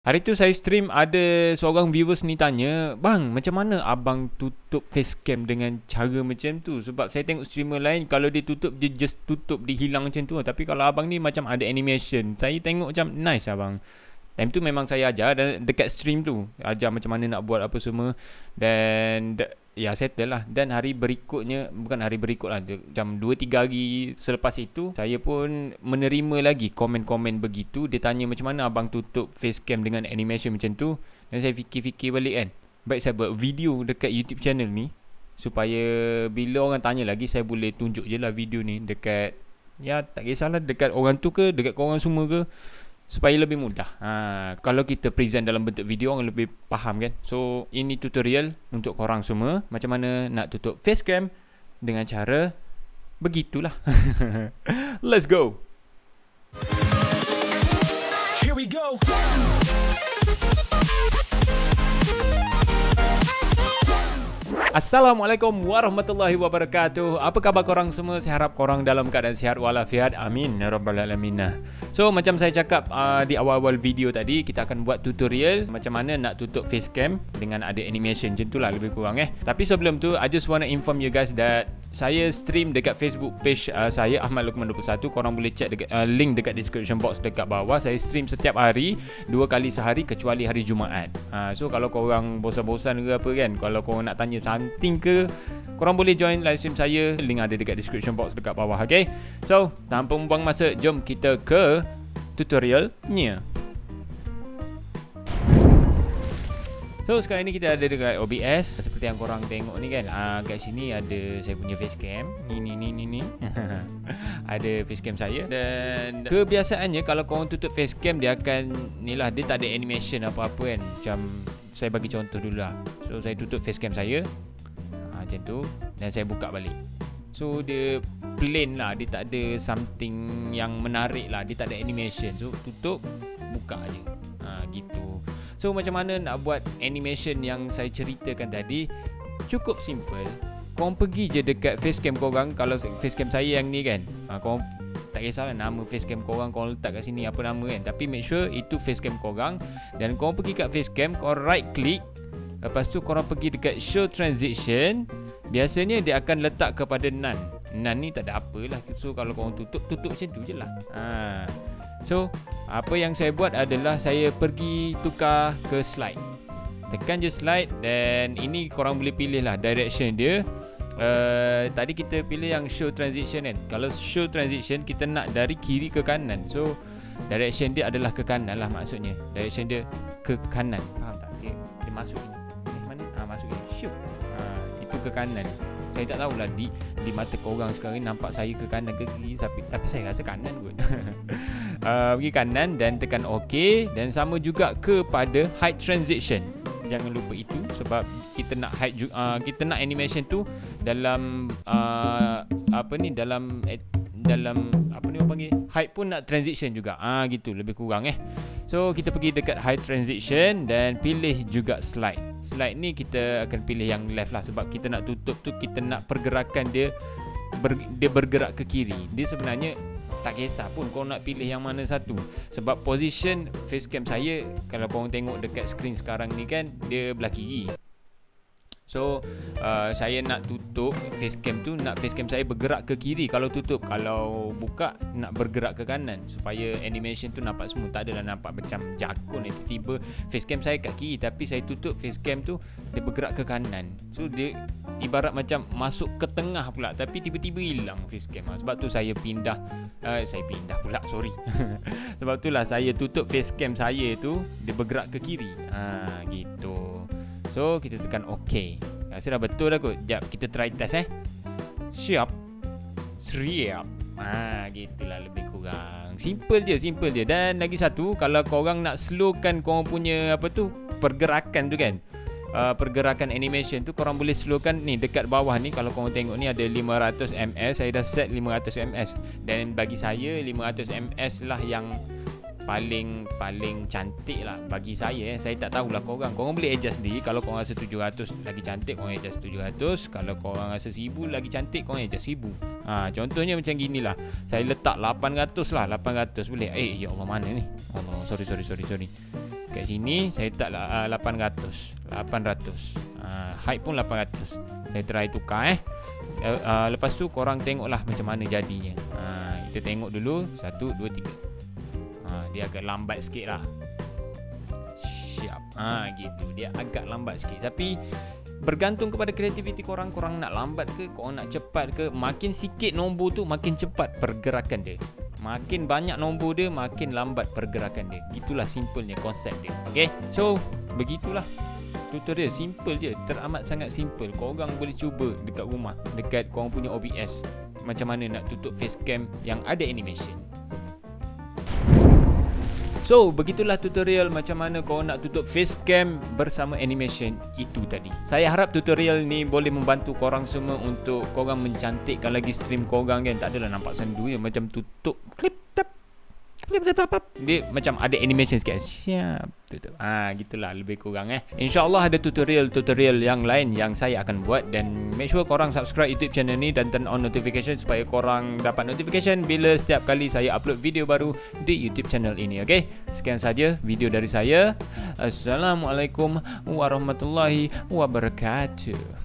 Hari tu saya stream, ada seorang viewers ni tanya, "Bang, macam mana abang tutup facecam dengan cara macam tu?" Sebab saya tengok streamer lain, kalau dia tutup, dia just tutup, dia hilang macam tu. Tapi kalau abang ni macam ada animation. Saya tengok macam nice abang. Time tu memang saya ajar dekat stream tu, ajar macam mana nak buat apa semua. Dan ya settle lah. Dan hari berikutnya, bukan hari berikut lah, macam 2-3 hari selepas itu, saya pun menerima lagi komen-komen begitu. Dia tanya macam mana abang tutup facecam dengan animation macam tu. Dan saya fikir-fikir balik kan, baik saya buat video dekat YouTube channel ni, supaya bila orang tanya lagi, saya boleh tunjuk je lah video ni dekat, ya tak kisahlah dekat orang tu ke, dekat korang semua ke, supaya lebih mudah. Kalau kita present dalam bentuk video, orang lebih faham kan. So ini tutorial untuk korang semua, macam mana nak tutup facecam dengan cara begitulah. Let's go. Here we go. Assalamualaikum warahmatullahi wabarakatuh. Apa khabar korang semua? Saya harap korang dalam keadaan sihat walafiat. Amin ya rabbal alamin. So macam saya cakap di awal-awal video tadi, kita akan buat tutorial macam mana nak tutup facecam dengan ada animation macam tu lah lebih kurang Tapi sebelum tu, I just wanna inform you guys that saya stream dekat Facebook page saya, Ahmad Luqman 21. Korang boleh check dekat, link dekat description box dekat bawah. Saya stream setiap hari, 2 kali sehari kecuali hari Jumaat. So kalau korang bosan-bosan ke apa kan, kalau korang nak tanya something ke, korang boleh join live stream saya. Link ada dekat description box dekat bawah. Okay, so tanpa membuang masa, jom kita ke tutorialnya. So sekarang ni kita ada dekat OBS. Seperti yang korang tengok ni kan, kat sini ada saya punya facecam. Ni ada facecam saya. Dan kebiasaannya kalau korang tutup facecam, dia akan ni lah, dia tak ada animation apa-apa kan. Macam saya bagi contoh dulu lah. So saya tutup facecam saya, macam tu, dan saya buka balik. So dia plain lah, dia tak ada something yang menarik lah, dia tak ada animation. So tutup, buka je, gitu. So macam mana nak buat animation yang saya ceritakan tadi? Cukup simple. Korang pergi je dekat facecam korang. Kalau facecam saya yang ni kan, korang tak kisahlah nama facecam korang, korang letak kat sini apa nama kan, tapi make sure itu facecam korang. Dan korang pergi kat facecam, korang right click, lepas tu korang pergi dekat show transition. Biasanya dia akan letak kepada none. None ni tak ada apalah. So kalau korang tutup macam tu je lah. So apa yang saya buat adalah saya pergi tukar ke slide. Tekan je slide, dan ini korang boleh pilih lah direction dia. Tadi kita pilih yang show transition kan. Kalau show transition, kita nak dari kiri ke kanan. So direction dia adalah ke kanan lah, maksudnya direction dia ke kanan. Faham tak? Dia masuk ni. Mana? Masuk ni. Shoot. Itu ke kanan. Saya tak tahulah di mata korang sekarang ni nampak saya ke kanan ke kiri, tapi saya rasa kanan kot. Pergi kanan dan tekan OK. Dan sama juga kepada hide transition. Jangan lupa itu, sebab kita nak hide, kita nak animation tu dalam dalam apa ni orang panggil, hide pun nak transition juga. Gitu lebih kurang So kita pergi dekat hide transition dan pilih juga slide. Slide ni kita akan pilih yang left lah, sebab kita nak tutup tu, kita nak pergerakan dia dia bergerak ke kiri. Dia sebenarnya tak kisah pun korang nak pilih yang mana satu, sebab position facecam saya, kalau korang tengok dekat screen sekarang ni kan, dia belah kiri. So saya nak tutup facecam tu, nak facecam saya bergerak ke kiri kalau tutup. Kalau buka, nak bergerak ke kanan, supaya animation tu nampak smooth. Tak adalah nampak macam jakun tiba-tiba facecam saya kat kiri, tapi saya tutup facecam tu, dia bergerak ke kanan. So dia ibarat macam masuk ke tengah pula, tapi tiba-tiba hilang facecam. Sebab tu saya pindah pula, sorry. Sebab tu lah saya tutup facecam saya tu, dia bergerak ke kiri. Gitu. So kita tekan OK. Rasa dah betul dah kot. Sekejap kita try test Siap. Gitulah lebih kurang. Simple je. Dan lagi satu, kalau korang nak slowkan korang punya pergerakan tu kan, pergerakan animation tu, korang boleh slowkan ni dekat bawah ni. Kalau korang tengok ni ada 500 ms. Saya dah set 500 ms. Dan bagi saya 500 ms lah yang paling cantik lah bagi saya. Saya tak tahulah korang boleh adjust sendiri. Kalau korang rasa 700 lagi cantik, korang adjust 700. Kalau korang rasa 1000 lagi cantik, korang adjust 1000. Contohnya macam gini lah, saya letak 800 lah. 800 boleh. Ya Allah, mana ni? Allah, sorry. Kat sini saya tak 800. Height pun 800. Saya try tukar lepas tu korang tengoklah macam mana jadinya. Kita tengok dulu 1, 2, 3. Dia agak lambat sikit lah. Siap. Gitu. Dia agak lambat sikit. Tapi bergantung kepada kreativiti korang. Korang nak lambat ke, korang nak cepat ke. Makin sikit nombor tu makin cepat pergerakan dia. Makin banyak nombor dia, makin lambat pergerakan dia. Gitulah simpelnya konsep dia. Okay, so begitulah tutorial. Simple je, teramat sangat simple. Korang boleh cuba dekat rumah, dekat korang punya OBS, macam mana nak tutup facecam yang ada animation. So, begitulah tutorial macam mana korang nak tutup facecam bersama animation itu tadi. Saya harap tutorial ni boleh membantu korang semua untuk korang mencantikkan lagi stream korang kan. Tak adalah nampak sendu je macam tutup klip tap. Dia macam ada animation sikit. Siap, tutup. Gitulah lebih kurang InsyaAllah ada tutorial yang lain yang saya akan buat. Dan make sure korang subscribe YouTube channel ni dan turn on notification supaya korang dapat notification bila setiap kali saya upload video baru di YouTube channel ini. Okay, sekian saja video dari saya. Assalamualaikum warahmatullahi wabarakatuh.